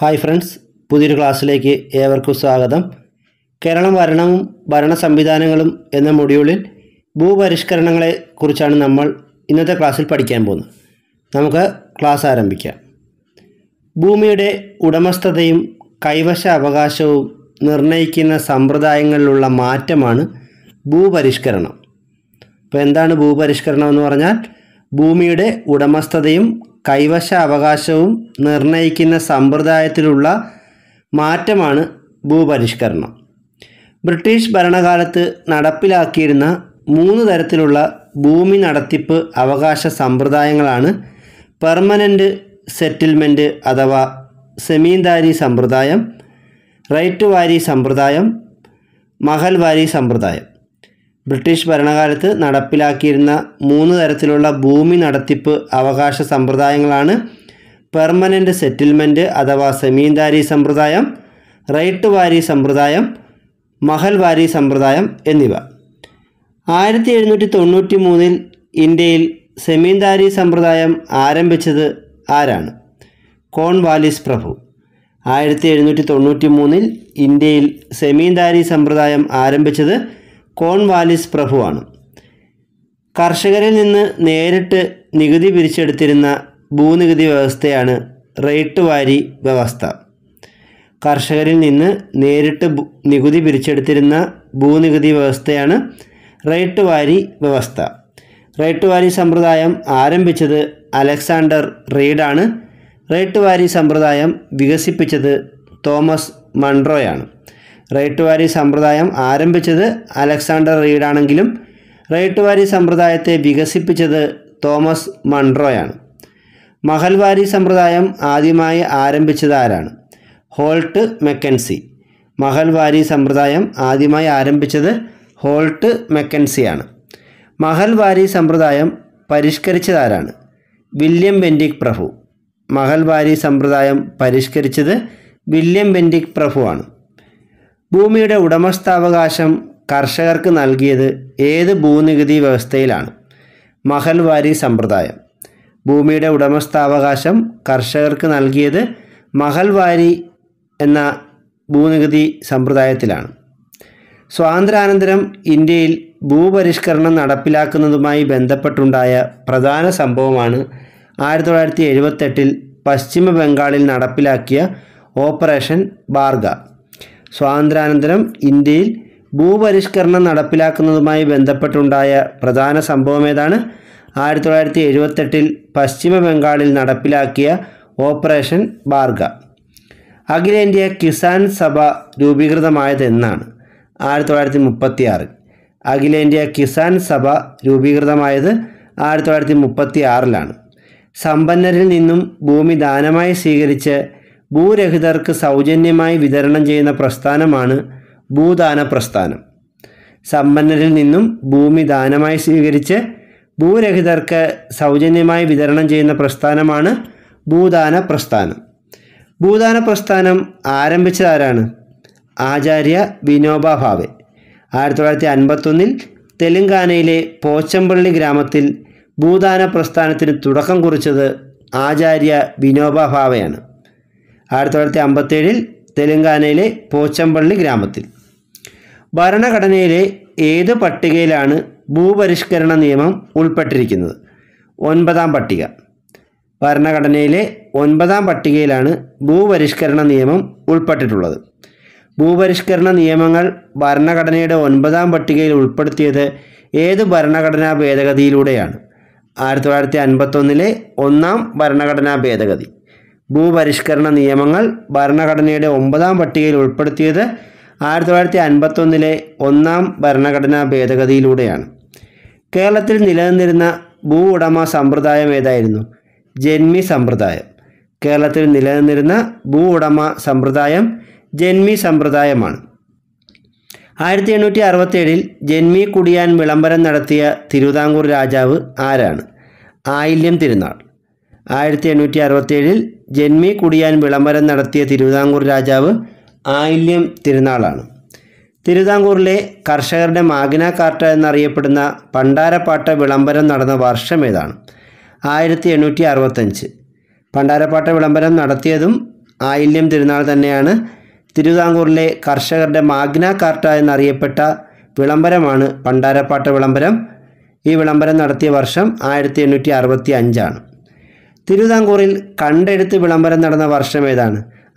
Hi friends, പുതിയൊരു ക്ലാസ്സിലേക്ക് ഏവർക്കും സ്വാഗതം. കേരളം ഭരണവും ഭരണ സംവിധാനങ്ങളും എന്ന മൊഡ്യൂളിൽ ഭൂപരിഷ്കരണങ്ങളെ കുറിച്ചാണ് നമ്മൾ ഇന്നത്തെ ക്ലാസ്സിൽ പഠിക്കാൻ പോകുന്നത്. നമുക്ക് ക്ലാസ് ആരംഭിക്കാം. ഭൂമിയുടെ ഉടമസ്ഥതയും കൈവശ അവകാശവും നിർണ്ണയിക്കുന്ന സമ്പ്രദായങ്ങളിലുള്ള മാറ്റമാണ് ഭൂപരിഷ്കരണം. അപ്പോൾ എന്താണ് ഭൂപരിഷ്കരണം എന്ന് പറഞ്ഞാൽ, ഭൂമിയുടെ ഉടമസ്ഥതയും കൈവശ അവകാശവും നിർണ്ണയിക്കുന്ന സമ്പ്രദായത്തിലുള്ള മാറ്റമാണ് ഭൂപരിഷ്കരണം. ബ്രിട്ടീഷ് ഭരണകാലത്ത് നടപ്പിലാക്കിയിരുന്ന 3 തരത്തിലുള്ള ഭൂമി നടത്തിപ്പ് അവകാശ സമ്പ്രദായങ്ങളാണ് പെർമനൻ്റ് സെറ്റിൽമെൻറ്റ് അഥവാ സെമീന്ദാരി സമ്പ്രദായം, റൈറ്റ് വാരി സമ്പ്രദായം, മഹൽവാരി സമ്പ്രദായം. ബ്രിട്ടീഷ് ഭരണകാലത്ത് നടപ്പിലാക്കിയിരുന്ന 3 തരത്തിലുള്ള ഭൂമി നടത്തിപ്പ് അവകാശ സമ്പ്രദായങ്ങളാണ് പെർമനൻ്റ് സെറ്റിൽമെൻറ്റ് അഥവാ സെമീന്ദാരി സമ്പ്രദായം, റൈറ്റ് വാരി സമ്പ്രദായം, മഹൽവാരി സമ്പ്രദായം എന്നിവ. 1793 ഇന്ത്യയിൽ സെമീന്ദാരി സമ്പ്രദായം ആരംഭിച്ചത് ആരാണ്? കോൺവാലിസ് പ്രഭു. 1793 ഇന്ത്യയിൽ സെമീന്ദാരി സമ്പ്രദായം ആരംഭിച്ചത് കോൺവാലിസ് പ്രഭുവാണ്. കർഷകരിൽ നിന്ന് നേരിട്ട് നികുതി പിരിച്ചെടുത്തിരുന്ന ഭൂനികുതി വ്യവസ്ഥയാണ് റൈറ്റ് വാരി വ്യവസ്ഥ. കർഷകരിൽ നിന്ന് നേരിട്ട് നികുതി പിരിച്ചെടുത്തിരുന്ന ഭൂനികുതി വ്യവസ്ഥയാണ് റൈറ്റ് വാരി വ്യവസ്ഥ. റൈറ്റ് വാരി സമ്പ്രദായം ആരംഭിച്ചത് അലക്സാണ്ടർ റീഡാണ്. റൈറ്റ് വാരി സമ്പ്രദായം വികസിപ്പിച്ചത് തോമസ് മൺട്രോയാണ്. റൈറ്റ് വാരി സമ്പ്രദായം ആരംഭിച്ചത് അലക്സാണ്ടർ റീഡാണെങ്കിലും റൈറ്റ് വാരി സമ്പ്രദായത്തെ വികസിപ്പിച്ചത് തോമസ് മൺട്രോയാണ്. മഹൽവാരി സമ്പ്രദായം ആദ്യമായി ആരംഭിച്ചത് ആരാണ്? Halt McKinsey. മഹൽവാരി സമ്പ്രദായം ആദ്യമായി ആരംഭിച്ചത് ഹോൾട്ട് മെക്കൻസിയാണ്. മഹൽവാരി സമ്പ്രദായം പരിഷ്കരിച്ചത് ആരാണ്? വില്യം ബെൻഡിക് പ്രഭു. മഹൽവാരി സമ്പ്രദായം പരിഷ്കരിച്ചത് വില്യം ബെൻഡിക് പ്രഭുവാണ്. ഭൂമിയുടെ ഉടമസ്ഥാവകാശം കർഷകർക്ക് നൽകിയത് ഏത് ഭൂനികുതി വ്യവസ്ഥയിലാണ്? മഹൽവാരി സമ്പ്രദായം. ഭൂമിയുടെ ഉടമസ്ഥാവകാശം കർഷകർക്ക് നൽകിയത് മഹൽവാരി എന്ന ഭൂനികുതി സമ്പ്രദായത്തിലാണ്. സ്വാതന്ത്ര്യാനന്തരം ഇന്ത്യയിൽ ഭൂപരിഷ്കരണം നടപ്പിലാക്കുന്നതുമായി ബന്ധപ്പെട്ടുണ്ടായ പ്രധാന സംഭവമാണ് 1978 പശ്ചിമ ബംഗാളിൽ നടപ്പിലാക്കിയ ഓപ്പറേഷൻ ബാർഗ. സ്വാതന്ത്ര്യാനന്തരം ഇന്ത്യയിൽ ഭൂപരിഷ്കരണം നടപ്പിലാക്കുന്നതുമായി ബന്ധപ്പെട്ടുണ്ടായ പ്രധാന സംഭവം ഏതാണ്? 1978 പശ്ചിമ ബംഗാളിൽ നടപ്പിലാക്കിയ ഓപ്പറേഷൻ ബാർഗ. അഖിലേന്ത്യാ കിസാൻ സഭ രൂപീകൃതമായത് എന്നാണ്? 1936. അഖിലേന്ത്യാ കിസാൻ സഭ രൂപീകൃതമായത് 1936 സമ്പന്നരിൽ നിന്നും ഭൂമി ദാനമായി സ്വീകരിച്ച് ഭൂരഹിതർക്ക് സൗജന്യമായി വിതരണം ചെയ്യുന്ന പ്രസ്ഥാനമാണ് ഭൂദാന പ്രസ്ഥാനം. സമ്പന്നരിൽ നിന്നും ഭൂമി ദാനമായി സ്വീകരിച്ച് ഭൂരഹിതർക്ക് സൗജന്യമായി വിതരണം ചെയ്യുന്ന പ്രസ്ഥാനമാണ് ഭൂദാന പ്രസ്ഥാനം. ഭൂദാന പ്രസ്ഥാനം ആരംഭിച്ചതാരാണ്? ആചാര്യ വിനോബ ഭാവെ. 1951 തെലങ്കാനയിലെ പോച്ചമ്പള്ളി ഗ്രാമത്തിൽ ഭൂദാന പ്രസ്ഥാനത്തിന് തുടക്കം കുറിച്ചത് ആചാര്യ വിനോബ ഭാവെയാണ്. 1957 തെലങ്കാനയിലെ പോച്ചമ്പള്ളി ഗ്രാമത്തിൽ. ഭരണഘടനയിലെ ഏത് പട്ടികയിലാണ് ഭൂപരിഷ്കരണ നിയമം ഉൾപ്പെട്ടിരിക്കുന്നത്? 9ാം പട്ടിക. ഭരണഘടനയിലെ 9ാം പട്ടികയിലാണ് ഭൂപരിഷ്കരണ നിയമം ഉൾപ്പെട്ടിട്ടുള്ളത്. ഭൂപരിഷ്കരണ നിയമങ്ങൾ ഭരണഘടനയുടെ 9ാം പട്ടികയിൽ ഉൾപ്പെടുത്തിയത് ഏത് ഭരണഘടനാ ഭേദഗതിയിലൂടെയാണ്? 1951 1ാം ഭരണഘടനാ ഭേദഗതി. ഭൂപരിഷ്കരണ നിയമങ്ങൾ ഭരണഘടനയുടെ 9ാം പട്ടികയിൽ ഉൾപ്പെടുത്തിയത് 1951 1ാം ഭരണഘടനാ ഭേദഗതിയിലൂടെയാണ്. കേരളത്തിൽ നിലനിന്നിരുന്ന ഭൂ ഉടമ സമ്പ്രദായം ഏതായിരുന്നു? ജന്മി സമ്പ്രദായം. കേരളത്തിൽ നിലനിന്നിരുന്ന ഭൂ ഉടമ സമ്പ്രദായം ജന്മി സമ്പ്രദായമാണ്. 1867 ജന്മി കുടിയാൻ വിളംബരം നടത്തിയ തിരുവിതാംകൂർ രാജാവ് ആരാണ്? ആയില്യം തിരുനാൾ. 1867 ജന്മി കുടിയാൻ വിളംബരം നടത്തിയ തിരുവിതാംകൂർ രാജാവ് ആയില്യം തിരുനാളാണ്. തിരുവിതാംകൂറിലെ കർഷകരുടെ മാഗ്ന കാർട്ട എന്നറിയപ്പെടുന്ന പണ്ടാരപ്പാട്ട വിളംബരം നടന്ന വർഷം ഏതാണ്? 1865. പണ്ടാരപ്പാട്ട വിളംബരം നടത്തിയതും ആയില്യം തിരുനാൾ തന്നെയാണ്. തിരുവിതാംകൂറിലെ കർഷകരുടെ മാഗ്ന കാർട്ട എന്നറിയപ്പെട്ട വിളംബരമാണ് പണ്ടാരപ്പാട്ട വിളംബരം. ഈ വിളംബരം നടത്തിയ വർഷം 1865. തിരുവിതാംകൂറിൽ കണ്ടെഴുത്ത് വിളംബരം നടന്ന വർഷം ഏതാണ്?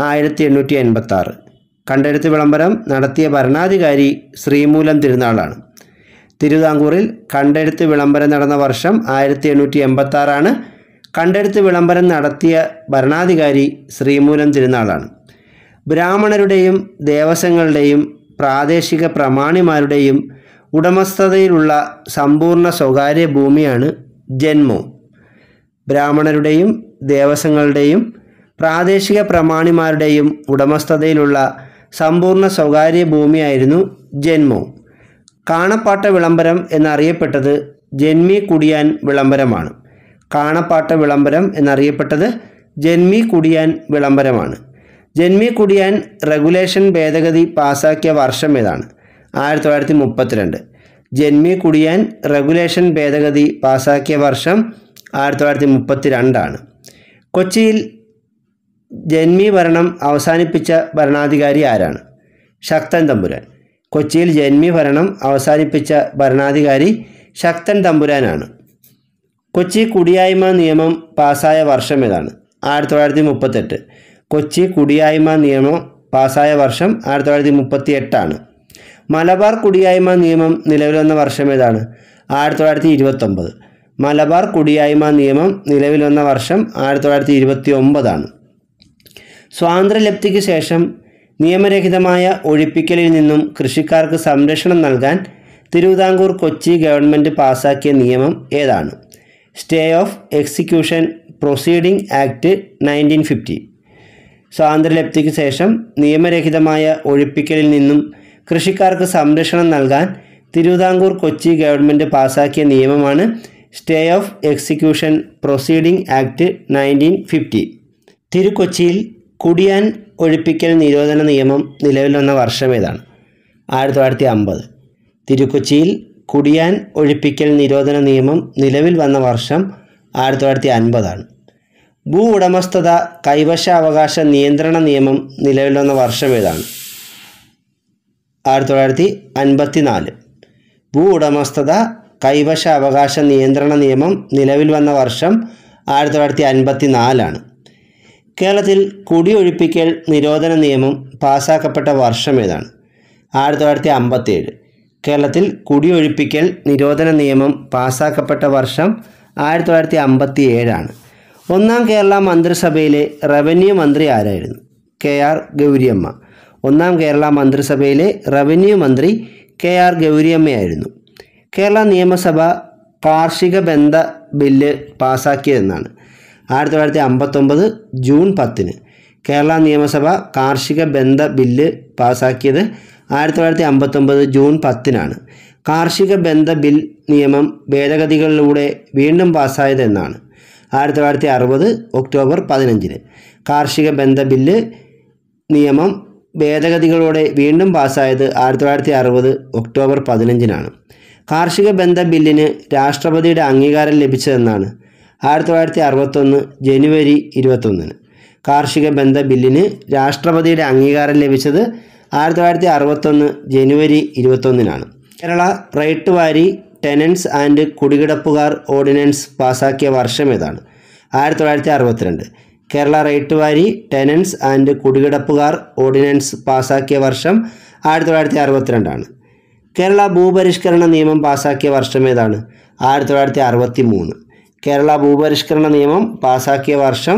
1886. കണ്ടെഴുത്ത് വിളംബരം നടത്തിയ ഭരണാധികാരി ശ്രീമൂലം തിരുനാളാണ്. തിരുവിതാംകൂറിൽ കണ്ടെഴുത്ത് വിളംബരം നടന്ന വർഷം 1886. കണ്ടെഴുത്ത് വിളംബരം നടത്തിയ ഭരണാധികാരി ശ്രീമൂലം തിരുനാളാണ്. ബ്രാഹ്മണരുടെയും ദേവസ്വങ്ങളുടെയും പ്രാദേശിക പ്രമാണിമാരുടെയും ഉടമസ്ഥതയിലുള്ള സമ്പൂർണ്ണ സ്വകാര്യ ഭൂമിയാണ് ജന്മം. ബ്രാഹ്മണരുടെയും ദേവസ്വങ്ങളുടെയും പ്രാദേശിക പ്രമാണിമാരുടെയും ഉടമസ്ഥതയിലുള്ള സമ്പൂർണ്ണ സ്വകാര്യ ഭൂമിയായിരുന്നു ജന്മം. കാണപ്പാട്ട വിളംബരം എന്നറിയപ്പെട്ടത് ജന്മി കുടിയാൻ വിളംബരമാണ്. കാണപ്പാട്ട വിളംബരം എന്നറിയപ്പെട്ടത് ജന്മി കുടിയാൻ വിളംബരമാണ്. ജന്മി കുടിയാൻ റെഗുലേഷൻ ഭേദഗതി പാസാക്കിയ വർഷം ഏതാണ്? 1932. ജന്മി കുടിയാൻ റെഗുലേഷൻ ഭേദഗതി പാസാക്കിയ വർഷം 1932. കൊച്ചിയിൽ ജന്മി ഭരണം അവസാനിപ്പിച്ച ഭരണാധികാരി ആരാണ്? ശക്തൻ തമ്പുരാൻ. കൊച്ചിയിൽ ജന്മി ഭരണം അവസാനിപ്പിച്ച ഭരണാധികാരി ശക്തൻ തമ്പുരാനാണ്. കൊച്ചി കുടിയായ്മ നിയമം പാസായ വർഷം ഏതാണ്? 1938. കൊച്ചി കുടിയായ്മ നിയമം പാസായ വർഷം 1938. മലബാർ കുടിയായ്മ നിയമം നിലവിൽ വന്ന വർഷം ഏതാണ്? 1929. മലബാർ കുടിയായ്മ നിയമം നിലവിൽ വന്ന വർഷം 1929. സ്വാതന്ത്ര്യലബ്ധിക്ക് ശേഷം നിയമരഹിതമായ ഒഴിപ്പിക്കലിൽ നിന്നും കൃഷിക്കാർക്ക് സംരക്ഷണം നൽകാൻ തിരുവിതാംകൂർ കൊച്ചി ഗവൺമെൻറ് പാസാക്കിയ നിയമം ഏതാണ്? Stay of execution proceeding act 1950. സ്വാതന്ത്ര്യലബ്ധിക്ക് ശേഷം നിയമരഹിതമായ ഒഴിപ്പിക്കലിൽ നിന്നും കൃഷിക്കാർക്ക് സംരക്ഷണം നൽകാൻ തിരുവിതാംകൂർ കൊച്ചി ഗവൺമെൻറ് പാസാക്കിയ നിയമമാണ് stay of execution proceeding act 1950. തിരുക്കൊച്ചിയിൽ കുടിയാൻ ഒഴിപ്പിക്കൽ നിരോധന നിയമം നിലവിൽ വന്ന വർഷം ഏതാണ്? 1950. തിരുക്കൊച്ചിയിൽ കുടിയാൻ ഒഴിപ്പിക്കൽ നിരോധന നിയമം നിലവിൽ വന്ന വർഷം 1950. ഭൂ ഉടമസ്ഥത കൈവശാവകാശ നിയന്ത്രണ നിയമം നിലവിൽ വന്ന വർഷം ഏതാണ്? 1954. ഭൂ ഉടമസ്ഥത കൈവശാവകാശ നിയന്ത്രണ നിയമം നിലവിൽ വന്ന വർഷം 1954. കേരളത്തിൽ കുടിയൊഴിപ്പിക്കൽ നിരോധന നിയമം പാസാക്കപ്പെട്ട വർഷം ഏതാണ്? 1957. കേരളത്തിൽ കുടിയൊഴിപ്പിക്കൽ നിരോധന നിയമം പാസാക്കപ്പെട്ട വർഷം 1957. ഒന്നാം കേരള മന്ത്രിസഭയിലെ റവന്യൂ മന്ത്രി ആരായിരുന്നു? KR ഗൗരിയമ്മ. ഒന്നാം കേരള മന്ത്രിസഭയിലെ റവന്യൂ മന്ത്രി KR ഗൗരിയമ്മയായിരുന്നു. കേരള നിയമസഭ കാർഷിക ബന്ധ ബില്ല് പാസാക്കിയതെന്നാണ്? 1959 ജൂൺ 10. കേരള നിയമസഭ കാർഷിക ബന്ധ ബില്ല് പാസാക്കിയത് 1959 ജൂൺ 10. കാർഷിക ബന്ധ ബിൽ നിയമം ഭേദഗതികളിലൂടെ വീണ്ടും പാസ്സായത് എന്നാണ്? 1960 ഒക്ടോബർ 15. കാർഷിക ബന്ധ ബില്ല് നിയമം ഭേദഗതികളോടെ വീണ്ടും പാസ്സായത് 1960 ഒക്ടോബർ 15. കാർഷിക ബന്ധ ബില്ലിന് രാഷ്ട്രപതിയുടെ അംഗീകാരം ലഭിച്ചതെന്നാണ്? 1961 ജനുവരി 21. കാർഷിക ബന്ധ ബില്ലിന് രാഷ്ട്രപതിയുടെ അംഗീകാരം ലഭിച്ചത് 1961 ജനുവരി 21. കേരള റൈറ്റ് വാരി ടെനൻസ് ആൻഡ് കുടികിടപ്പുകാർ ഓർഡിനൻസ് പാസാക്കിയ വർഷം ഏതാണ്? 1962. കേരള റൈറ്റ് വാരി ടെനൻസ് ആൻഡ് കുടികിടപ്പുകാർ ഓർഡിനൻസ് പാസാക്കിയ വർഷം 1962. കേരള ഭൂപരിഷ്കരണ നിയമം പാസാക്കിയ വർഷം ഏതാണ്? 1963. കേരള ഭൂപരിഷ്കരണ നിയമം പാസാക്കിയ വർഷം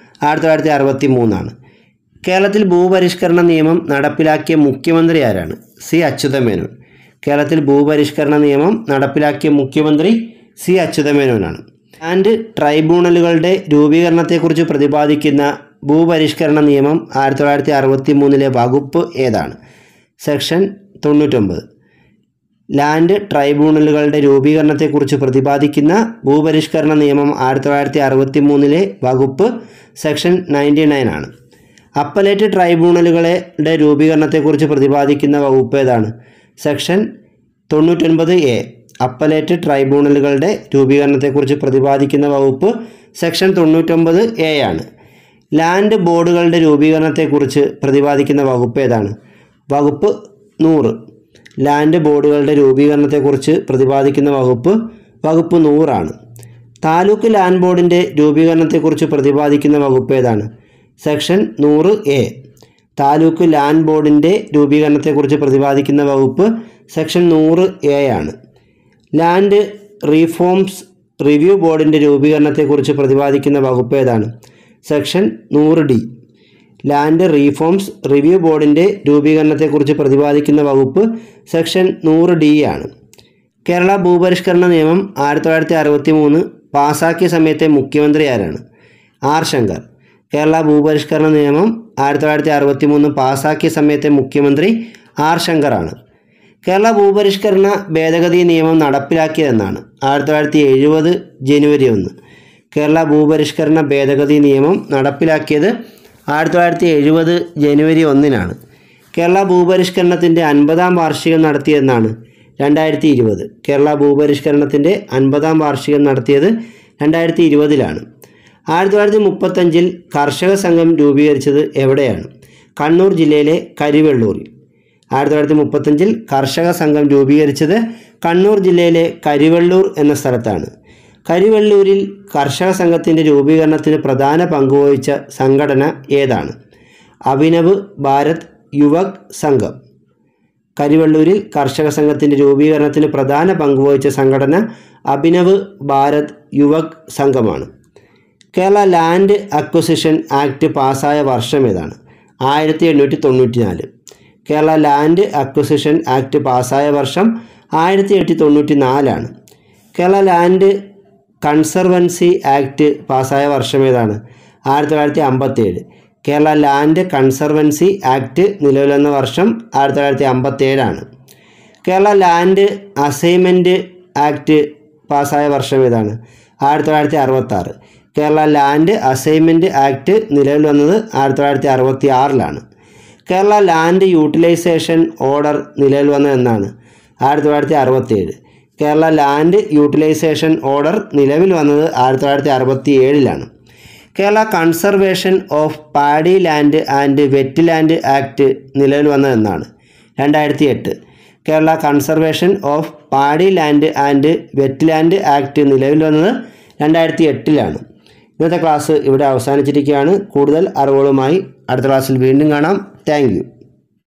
1963. കേരളത്തിൽ ഭൂപരിഷ്കരണ നിയമം നടപ്പിലാക്കിയ മുഖ്യമന്ത്രി ആരാണ്? സി അച്യുതമേനോൻ. കേരളത്തിൽ ഭൂപരിഷ്കരണ നിയമം നടപ്പിലാക്കിയ മുഖ്യമന്ത്രി സി അച്യുതമേനോനാണ്. ലാൻഡ് ട്രൈബ്യൂണലുകളുടെ രൂപീകരണത്തെക്കുറിച്ച് പ്രതിപാദിക്കുന്ന ഭൂപരിഷ്കരണ നിയമം 1963 വകുപ്പ് ഏതാണ്? സെക്ഷൻ 99. ലാൻഡ് ട്രൈബ്യൂണലുകളുടെ രൂപീകരണത്തെക്കുറിച്ച് പ്രതിപാദിക്കുന്ന ഭൂപരിഷ്കരണ നിയമം 1963 വകുപ്പ് സെക്ഷൻ 99 ആണ്. അപ്പലേറ്റ് ട്രൈബ്യൂണലുകളുടെ രൂപീകരണത്തെക്കുറിച്ച് പ്രതിപാദിക്കുന്ന വകുപ്പ് ഏതാണ്? Section 99A. അപ്പലേറ്റ് ട്രൈബ്യൂണലുകളുടെ രൂപീകരണത്തെക്കുറിച്ച് പ്രതിപാദിക്കുന്ന വകുപ്പ് സെക്ഷൻ 99A ആണ്. ലാൻഡ് ബോർഡുകളുടെ രൂപീകരണത്തെക്കുറിച്ച് പ്രതിപാദിക്കുന്ന വകുപ്പ് ഏതാണ്? വകുപ്പ് 100. ലാൻഡ് ബോർഡുകളുടെ രൂപീകരണത്തെക്കുറിച്ച് പ്രതിപാദിക്കുന്ന വകുപ്പ് 100 ആണ്. താലൂക്ക് ലാൻഡ് ബോർഡിൻ്റെ രൂപീകരണത്തെക്കുറിച്ച് പ്രതിപാദിക്കുന്ന വകുപ്പ് ഏതാണ്? Section 100A. താലൂക്ക് ലാൻഡ് ബോർഡിൻ്റെ രൂപീകരണത്തെക്കുറിച്ച് പ്രതിപാദിക്കുന്ന വകുപ്പ് സെക്ഷൻ 100A ആണ്. ലാൻഡ് റീഫോംസ് റിവ്യൂ ബോർഡിൻ്റെ രൂപീകരണത്തെക്കുറിച്ച് പ്രതിപാദിക്കുന്ന വകുപ്പ് ഏതാണ്? Section 100D. Land reforms review ബോർഡിൻ്റെ രൂപീകരണത്തെക്കുറിച്ച് പ്രതിപാദിക്കുന്ന വകുപ്പ് സെക്ഷൻ 100D ആണ്. കേരള ഭൂപരിഷ്കരണ നിയമം 1963 പാസാക്കിയ സമയത്തെ മുഖ്യമന്ത്രി ആരാണ്? ആർ ശങ്കർ. കേരള ഭൂപരിഷ്കരണ നിയമം 1963 പാസാക്കിയ സമയത്തെ മുഖ്യമന്ത്രി ആർ ശങ്കറാണ്. കേരള ഭൂപരിഷ്കരണ ഭേദഗതി നിയമം നടപ്പിലാക്കിയതെന്നാണ്? 1970 ജനുവരി 1. കേരള ഭൂപരിഷ്കരണ ഭേദഗതി നിയമം നടപ്പിലാക്കിയത് 1970 ജനുവരി 1-നാണ്. കേരള ഭൂപരിഷ്കരണത്തിൻ്റെ 50-ാം വാർഷികം നടത്തിയതെന്നാണ്? 2020. കേരള ഭൂപരിഷ്കരണത്തിൻ്റെ 50-ാം വാർഷികം നടത്തിയത് 2020-ലാണ്. 1935 കർഷക സംഘം രൂപീകരിച്ചത് എവിടെയാണ്? കണ്ണൂർ ജില്ലയിലെ കരിവെള്ളൂരിൽ. 1935 കർഷക സംഘം രൂപീകരിച്ചത് കണ്ണൂർ ജില്ലയിലെ കരിവെള്ളൂർ എന്ന സ്ഥലത്താണ്. കരിവെള്ളൂരിൽ കർഷക സംഘത്തിൻ്റെ രൂപീകരണത്തിന് പ്രധാന പങ്കുവഹിച്ച സംഘടന ഏതാണ്? അഭിനവ് ഭാരത് യുവക് സംഘം. കരിവെള്ളൂരിൽ കർഷക സംഘത്തിൻ്റെ രൂപീകരണത്തിന് പ്രധാന പങ്കുവഹിച്ച സംഘടന അഭിനവ് ഭാരത് യുവക് സംഘമാണ്. കേരള ലാൻഡ് അക്വസിഷൻ ആക്ട് പാസ്സായ വർഷം ഏതാണ്? 1894. കേരള ലാൻഡ് അക്വസിഷൻ ആക്ട് പാസ്സായ വർഷം 1894-ആണ്. കേരള ലാൻഡ് കൺസർവൻസി ആക്ട് പാസ്സായ വർഷം ഏതാണ്? 1957. കേരള ലാൻഡ് കൺസർവൻസി ആക്ട് നിലവിൽ വന്ന വർഷം 1957-ആണ്. കേരള ലാൻഡ് അസൈൻമെൻറ്റ് ആക്ട് പാസ്സായ വർഷം ഏതാണ്? 1966. കേരള ലാൻഡ് അസൈൻമെൻറ്റ് ആക്ട് നിലവിൽ വന്നത് 1966-ലാണ്. കേരള ലാൻഡ് യൂട്ടിലൈസേഷൻ ഓർഡർ നിലവിൽ വന്നത് എന്നാണ്? 1967. കേരള ലാൻഡ് യൂട്ടിലൈസേഷൻ ഓർഡർ നിലവിൽ വന്നത് 1967-ലാണ്. Kerala conservation of paddy land and wetland act നിലവിൽ വന്നത് എന്നാണ്? 2008. Kerala conservation of paddy land and wetland act നിലവിൽ വന്നത് 2008-ലാണ്. ഇന്നത്തെ ക്ലാസ് ഇവിടെ അവസാനിച്ചിരിക്കുകയാണ്. കൂടുതൽ അറിവുകളുമായി അടുത്ത ക്ലാസ്സിൽ വീണ്ടും കാണാം. Thank U.